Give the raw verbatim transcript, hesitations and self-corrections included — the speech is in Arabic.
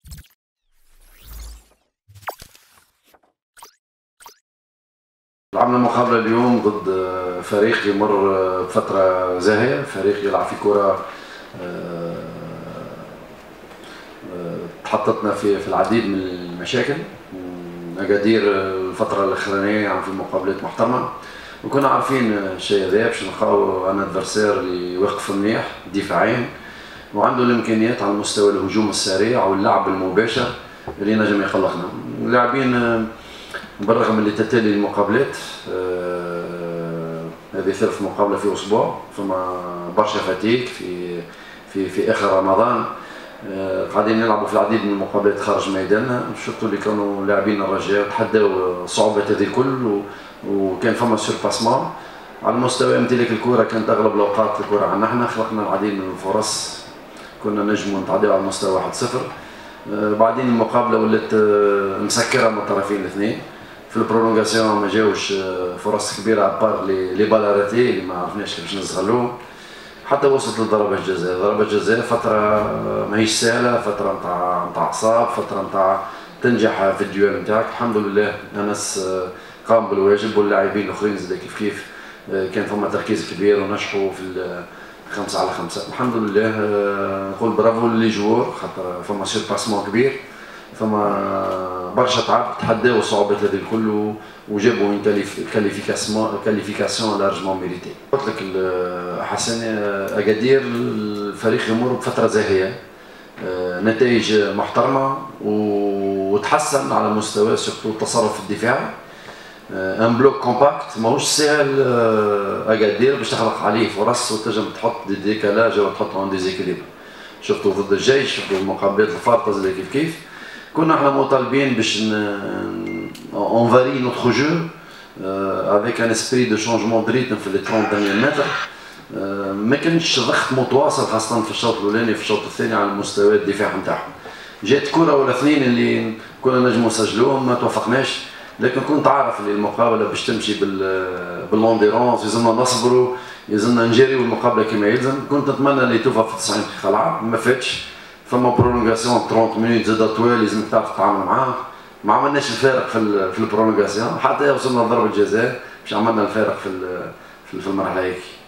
لعبنا مقابلة اليوم ضد فريق يمر بفترة زاهية، فريق يلعب في كرة تحطتنا في في العديد من المشاكل. أكادير الفترة الأخرانية يعني في مقابلات محترمة، وكنا عارفين الشيء هذا باش نلقاو ان ادفرسير اللي يوقف منيح دفاعيا وعنده الامكانيات على مستوى الهجوم السريع واللعب المباشر اللي نجم يخلقنا. اللاعبين بالرغم اللي تتالي المقابلات، آه هذه ثالث مقابله في اسبوع، فما برشا فتيك في في في اخر رمضان، آه قاعدين نلعبوا في العديد من المقابلات خارج ميداننا. شفتوا اللي كانوا لاعبين الرجاء تحداوا صعوبه هذه الكل، وكان فما سورباسمون على مستوى امتلاك الكره. كانت اغلب الاوقات الكره عندنا احنا، خلقنا العديد من الفرص، كنا نجموا نتعداو على مستوى واحد صفر. آه بعدين المقابله ولات آه مسكره من الطرفين الاثنين. في البرولونغاسيون ما جاوش فرص كبيره ابار لي بالاراتي اللي ما عرفناش كيفاش نستغلوهم، حتى وصلت لضربه الجزاء. ضربه الجزاء فتره ماهيش سهله، فتره نتاع نتاع اعصاب، فتره نتاع تنجح في الديوال نتاعك. الحمد لله انس قام بالواجب، واللاعبين الاخرين زاد كيف كيف كان فما تركيز كبير ونجحوا في خمسة على خمسة. الحمد لله نقول برافو لي جوور، خاطر فما سيرباسمون كبير، فما برشا تعب، تحداو الصعوبات هذه الكل وجابوا من كاليفيكاسيون كاليفيكاسيون لارجمون ميريتي. قلت لك حسن اكادير الفريق يمر بفتره زاهيه، نتائج محترمه وتحسن على مستوى سورتو التصرف الدفاعي. ان بلوك كومباكت ماهوش ساهل اكادير باش تخلق عليه فرص وتنجم تحط دي ديكالاج او تحط اون ديزيكيليبر. شفتوا ضد الجيش، شفتوا المقابلات الفارطه زي كيف كيف. كنا احنا مطالبين باش اون فاري نوتخ جو افيك ان اسبري دو شونجمون دو ريتم في لي ثلاثين دانيير متر. ما كانش ضغط متواصل خاصه في الشوط الاولاني، في الشوط الثاني على مستوى الدفاع نتاعهم. جات كره ولا اثنين اللي كنا نجموا نسجلوهم ما توفقناش، لكن كنت عارف اللي المقابله باش تمشي باللونديرونس، يلزمنا نصبروا، يلزمنا نجريو المقابله كما يلزم. كنت نتمنى اللي توفى في تسعين دقيقه لعب، ما فاتش. فما برولونغاسيون ثلاثين مينوت زاد طوال، لازمك تعرف تتعامل معاه. ما عملناش الفارق في في البرولونغاسيون حتى وصلنا لضربه الجزاء باش عملنا الفارق في في المرحله هيك.